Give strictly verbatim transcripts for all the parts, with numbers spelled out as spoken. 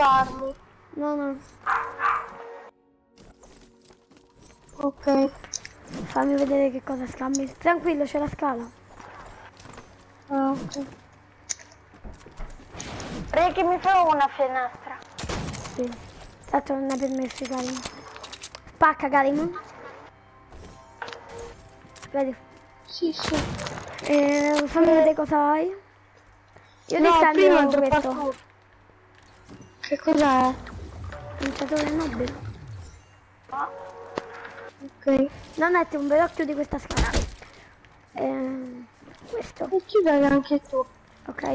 farmi. No, no. Ok. Fammi vedere che cosa scambi. Tranquillo, c'è la scala. Ah, ok. Ricky, mi fa una finestra. Sì. Tanto non è permesso, Karim. Spacca, Karim. Vedi. Sì, sì. Eh, fammi vedere cosa hai. Io ti No, scambio prima devo questo. far- Che cos'è? Lanciatore nobile. Ok. Non metti un velocchio di questa scala. Eh, questo. E chiudere anche tu. Ok.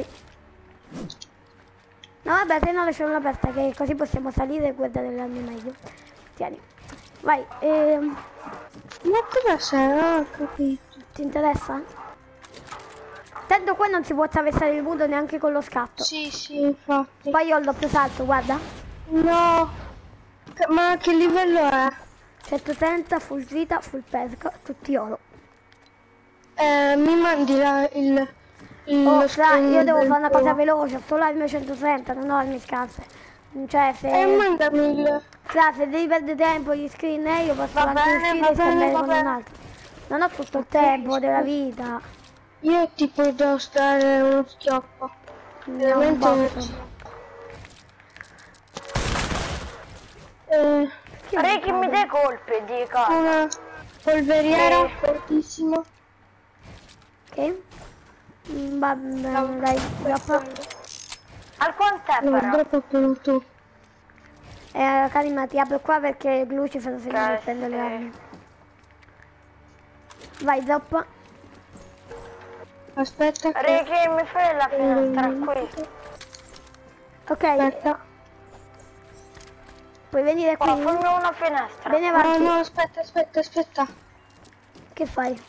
No vabbè, se no lasciamola aperta che così possiamo salire e guardare l'armi meglio. Tieni. Vai. Ehm, Ma cosa c'è? Ah, ho capito. ti interessa? Tanto qua non si può attraversare il muro neanche con lo scatto. Sì, sì, infatti. Poi io ho il doppio salto, guarda. No. Che- Ma che livello è? centotrenta, full vita, full pesca, tutti oro. Eh, mi mandi la, il... il Oh, fra, io devo del fare una cosa tuo. veloce, ho solo armi centotrenta, non ho armi scarse. Cioè, se... Eh, mandami il... Fra, se devi perdere tempo gli screen, eh, io posso Va anche bene, uscire va e scambiare bene, va con bene. un altro. Non ho tutto il Ok, tempo della scusa. vita. Io tipo devo stare uno schioppo. Non Veramente posso. Eh, Ricky, mi dai colpi di cosa? una polveriera Sì. fortissima. Ok? Mm, Va bene, dai, droppa. Al quanto è No, però? dopo per tu. Eh, Karima, ti apro qua perché Lucifer se non Ok, prende le sì. armi. Vai, droppa. Aspetta che... Ricky, mi fai la finestra qui? Ok, Aspetta. puoi venire qui? Qua, fammi una finestra. Vieni No, avanti. no, aspetta, aspetta, aspetta. Che fai?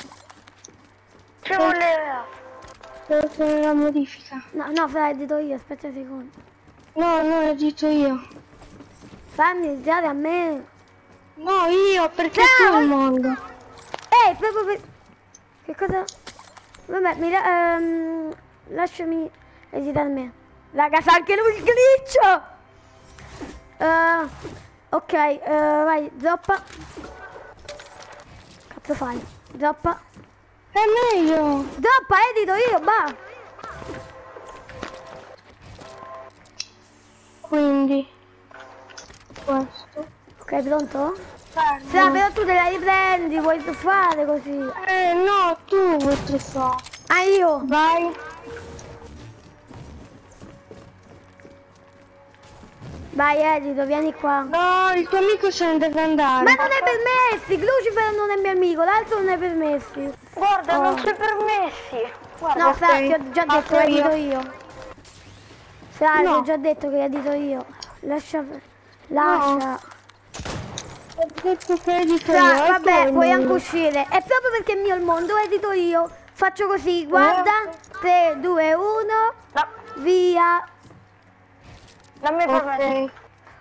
Ci voleva. Devo fare la modifica. No, no, fra, edito io, aspetta un secondo. No, no, edito io. Fammi iniziare a me. No, io, perché No, tu il ma- mondo. Ehi, proprio per... Che cosa? Vabbè, mi la- ehm, lasciami esitare a me. Raga, sa anche lui il glitch! Eh, ok, eh, vai, droppa. Cazzo fai? Droppa. È meglio. Droppa, edito io, va! Quindi... Questo. Ok, pronto? Fermo. Sì, però tu te la riprendi, vuoi fare così? Eh, no, tu vuoi truffare. Ah, io? Vai. Vai, edito, vieni qua. No, il tuo amico se ne deve andare. Ma non è permessi, Lucifer non è mio amico, l'altro non è permessi. Guarda, Oh. non c'è permessi. Guarda. No, ok. Fra, ti ho già detto Faccio che edito io. io. Fra, ti No. ho già detto che edito io. Lascia... Lascia... Ho detto che edito Fra, io. vabbè, e puoi poi- anche uscire. È proprio perché è mio il mondo, edito io. Faccio così, guarda. tre, due, uno, No, via. non mi permetti. Ok.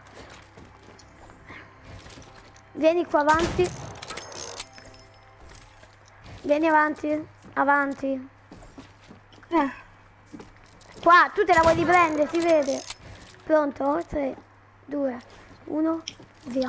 Vieni qua avanti. Vieni avanti. Avanti. Eh, Qua, tu te la vuoi riprendere, si vede. Pronto? tre, due, uno, via.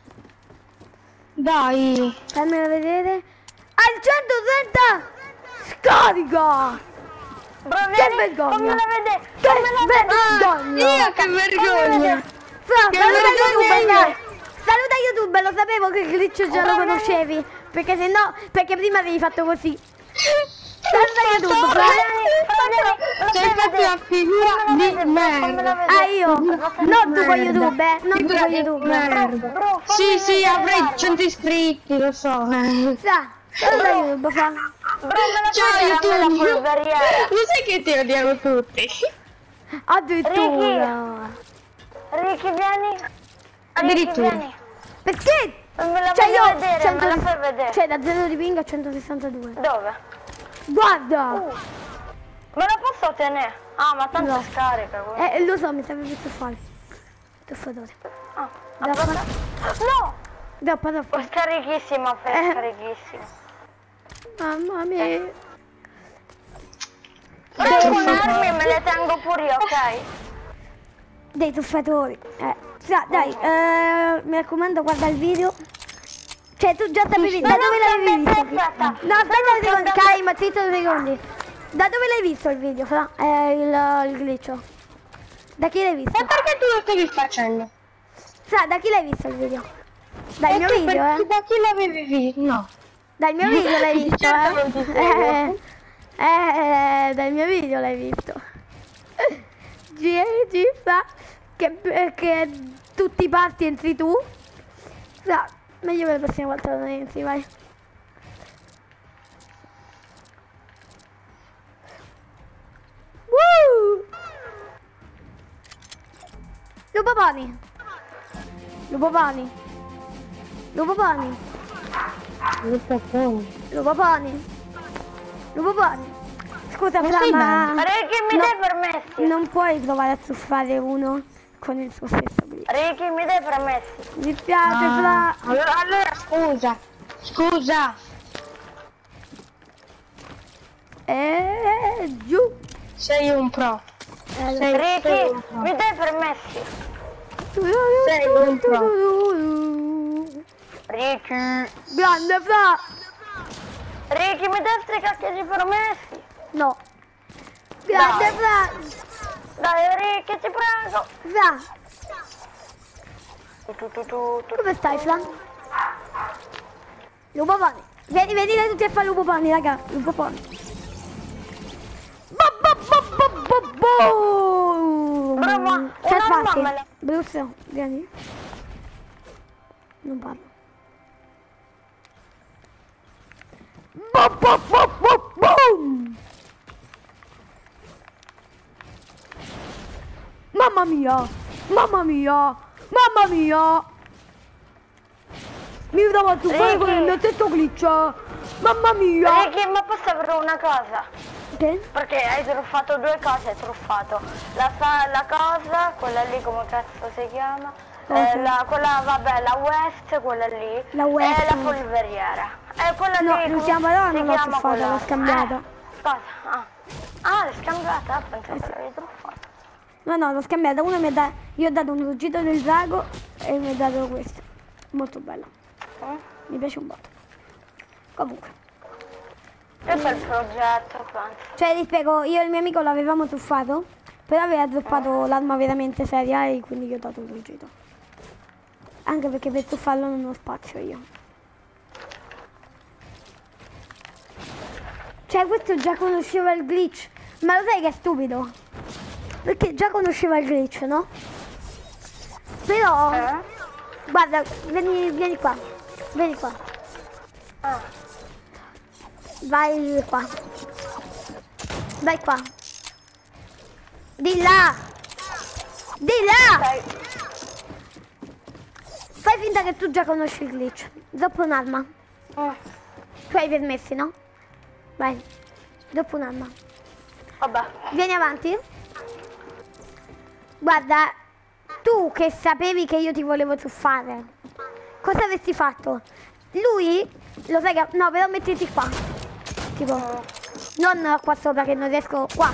dai. Fammela vedere. Al centotrenta! Scarica! Bro, Che vieni, vergogna! fammela vedere. Che Fammela vergogna! Io che vergogna. Fra, Che saluta vergogna YouTube, io. dai! Saluta YouTube, lo sapevo che il glitch già lo Bro, conoscevi. Perché se no, perché prima avevi fatto così. Saluta YouTube, fra. Sei fatto una figura di merda. Ah, io? Non tu con YouTube, eh? Non tu Figura con di YouTube. merda. Bro, fammi Sì, sì, vedere avrei l'arma. cento iscritti, lo so. eh. Fra, saluta YouTube, fra. Bro, me la Ciao fai vedere la YouTube. polveriera? Lo sai che ti odiamo tutti? Addirittura. Ricky, vieni. Ricky, Addirittura. vieni. Perché? Me la Cioè voglio io vedere, cento me la fai vedere. Cioè da zero di ping a centosessantadue. Dove? Guarda! Uh, me la posso tenere? Ah, ma tanto No. scarica. quindi. Eh, lo so, mi serve per tuffare. Tuffatore. Ah, Doppa. aspetta. No! Doppa, doppa. È scarichissima, Fe, Eh. è scarichissima. Mamma mia. Però con le armi me le tengo pure io, ok? dei truffatori. Eh, sa, dai, eh, mi raccomando, guarda il video. Cioè, tu già sapevi, da dove l'avevi visto? Aspetta, No, aspetta un secondo, calma, zitto due secondi. Da dove l'hai visto il video, Fra? Eh, il, il glitch. Da chi l'hai visto? Ma perché tu lo stavi facendo? Fra, da chi l'hai visto il video? Dal mio tu video, per- eh? Da chi l'avevi visto? No. Dal mio video l'hai visto, Certo non ti eh? seguo. Eh, eh, dal mio video l'hai visto. G G Fra, che, che tutti parti entri tu. Fra, meglio che la prossima volta non entri, vai. Woo! Lupo Pony. Lupo Pony. Lupo Pony. Lupo Pony. Lupo Pony. Lupo Pony. Scusa, Ma Fra, sei ma Ricky, mi no, dai permessi? non puoi provare a truffare uno con il suo stesso glitch. Ricky, mi dai permessi? Mi dispiace, Ah, Fra. allora, allora scusa. Scusa. E giù. Sei un pro. Eh, Sei, sei Ricky, un pro. mi dai permessi? Sei un pro. Ricky. Grande, Fra. Ricky, mi dai tre cacchio di permessi? No. Grande, Dai. Fra. Dai, Ricky, ti prego. Fra. Tu, tu, tu, tu, tu. Come stai, Fra? Lupo Pony. Vieni, venite tutti a fare Lupo Pony, raga. Lupo Pony. Bo, bo, bo, bo, bo, bo. Brava, C'è un'arma Sparky. me la- Bruce, vieni. Non parlo. Bo, bo, bo, bo, boom. Mamma mia. Mamma mia. Mamma mia. Mi dava tu fare con il mio tetto glitch. Mamma mia. Ricky, ma posso avere una cosa? Che? Perché hai truffato due cose, hai truffato la, fa- la cosa, quella lì come cazzo si chiama? Cosa? Eh, la, quella, vabbè, la West, quella lì. La West. E la polveriera. E quella No, lì, come l'ultima parola si non l'ho chiama truffata, quella? l'ho scambiata. Eh, cosa? Ah, ah l'hai scambiata? Ah, pensavo che l'avevi truffata. No, no, l'ho scambiata. Uno mi ha dato, io ho dato un ruggito del drago e mi ha dato questo. Molto bello. Mm? Mi piace un botto. Comunque. Questo è il progetto, penso. Cioè, ti spiego, io e il mio amico l'avevamo truffato, però aveva truffato l'arma veramente seria e quindi gli ho dato un ruggito. Anche perché per truffarlo non ho spazio io. Cioè, questo già conosceva il glitch. Ma lo sai che è stupido? Perché già conosceva il glitch, no? Però, Eh? guarda, vieni, vieni qua. Vieni qua. Ah, Vai qua. Vai qua. Di là. Di là. dai. Fai finta che tu già conosci il glitch. Dopo un'arma. Mm, Tu hai i permessi, no? Vai. Dopo un'arma. vabbè. Vieni avanti. Guarda, tu che sapevi che io ti volevo truffare, cosa avresti fatto? Lui, lo sai che... No, però mettiti qua. Tipo, non qua sopra che non riesco... Qua.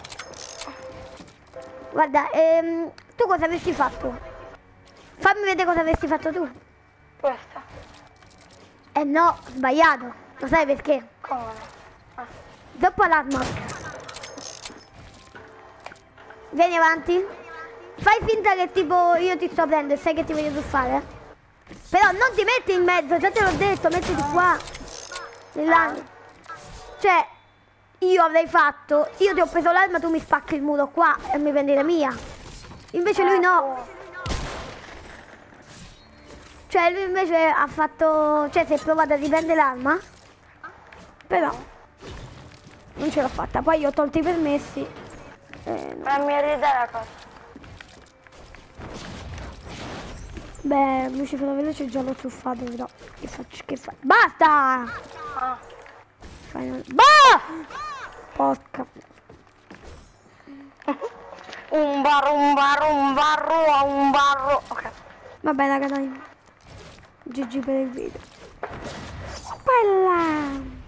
Guarda, ehm, tu cosa avresti fatto? Fammi vedere cosa avresti fatto tu. Questa. Eh no, sbagliato. Lo sai perché? Come no? Ah, Dopo l'arma. Vieni avanti. Fai finta che tipo io ti sto prendendo e sai che ti voglio truffare. Però non ti metti in mezzo, già te l'ho detto, mettiti qua. Nell'angolo. Cioè, io avrei fatto, io ti ho preso l'arma, tu mi spacchi il muro qua e mi prendi la mia. Invece lui no. Cioè lui invece ha fatto, cioè si è provato a riprendere l'arma. Però non ce l'ho fatta. Poi io ho tolto i permessi. Eh, no. ma mi ridere la cosa. Beh, Lucifero veloce già l'ho truffato, però. Che faccio? Che fa? Basta! Ah, Final... Bah! Porca. un barro, un barro, un barro, un barro. Ok. Vabbè raga dai. G G per il video. Bella!